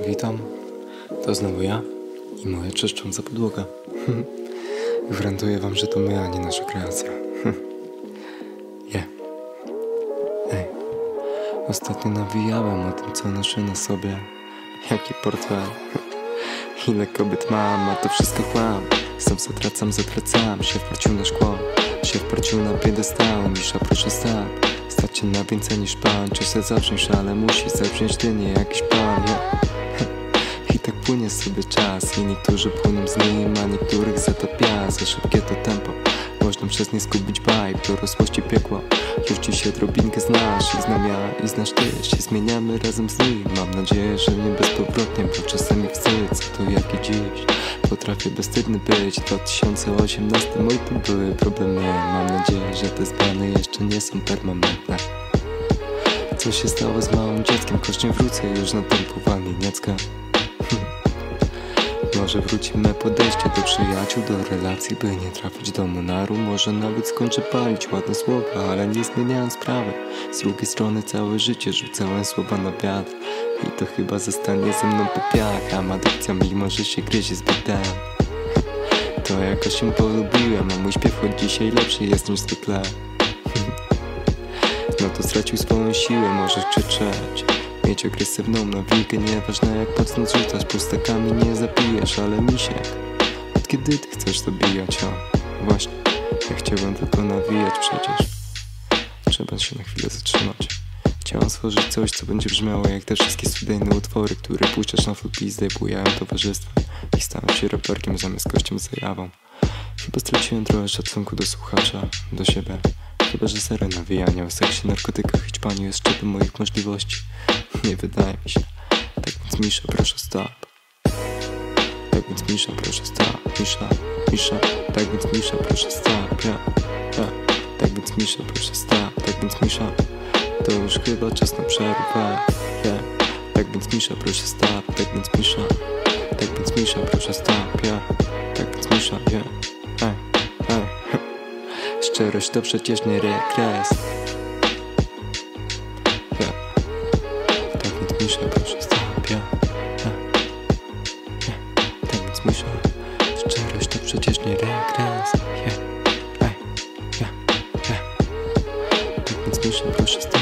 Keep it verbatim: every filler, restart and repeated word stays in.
Witam, to znowu ja i moja czyszcząca podłoga. Gwarantuję wam, że to my, a nie nasza kreacja. Yeah. Ej, ostatnio nawijałem o tym, co noszę na sobie. Jaki portfel. Ile kobiet mam, a to wszystko kłam. Sam zatracam, zatracam się w parciu na szkło. Się w parciu na piedestał, misza proszę stać. Stać się na więcej niż pan. Czy se zawziąć, ale musi zawziąć ty, nie jakiś pan. Yeah. I tak płynie sobie czas. I niektórzy płyną z nim, a niektórych zatopia. Za szybkie to tempo, można przez nie zgubić vibe. Dorosłości piekło, już dzisiaj drobinkę znasz. I znam ja, i znasz ty, się zmieniamy razem z nim. Mam nadzieję, że nie bezpowrotnie, bo czasami wstyd, co to jak i dziś. Potrafię bezstydny być. dwa tysiące osiemnasty mój to były problemy. Mam nadzieję, że te zmiany jeszcze nie są permanentne. Co się stało z małym dzieckiem? Choć nie wrócę już na tempowanie niecka. Może wróci me podejście do przyjaciół, do relacji, by nie trafić do monaru. Może nawet skończę palić ładne słowa, ale nie zmieniałem sprawy. Z drugiej strony całe życie rzucałem słowa na wiatr. I to chyba zostanie ze mną po piach. A ma dykcja, mimo że się gryzie zbyt dam. To jakoś się polubiłem, a mój śpiew choć dzisiaj lepszy jest niż zwykle. No to stracił swoją siłę, możesz krzyczeć, mieć agresywną nawikę, nieważne jak mocno rzucasz, pustakami nie zapijesz, ale misiek, od kiedy ty chcesz zabijać? O, właśnie, ja chciałem tylko nawijać przecież. Trzeba się na chwilę zatrzymać. Chciałem stworzyć coś, co będzie brzmiało jak te wszystkie studyjne utwory, które puszczasz na flopizdę i bujają towarzystwem. I stałem się raperkiem zamiast gościem zajawą. Chyba straciłem trochę szacunku do słuchacza, do siebie. Chyba że serio nawijanie o seksie, narkotykach i ćpaniu jest szczytem moich możliwości. Nie wydaje mi się. Tak więc Misza, proszę stop. Tak więc Misza, proszę stop. Misza, Misza. Tak więc Misza, proszę stop. Ja, ja. Tak więc Misza, proszę stop. Tak więc Misza, to już chyba czas na przerwę. Yeah. Tak więc Misza, proszę stop. Tak więc Misza. Tak więc Misza, proszę stop. Yeah. Tak więc Misza, yeah. Ej, ej. Szczerość to przecież nie regres. Yeah. Tak więc Misza, proszę stop. Yeah. Yeah. Yeah. Tak więc Misza, szczerość to przecież nie regres. Yeah. Ej, yeah. Yeah. Tak więc Misza, proszę stop.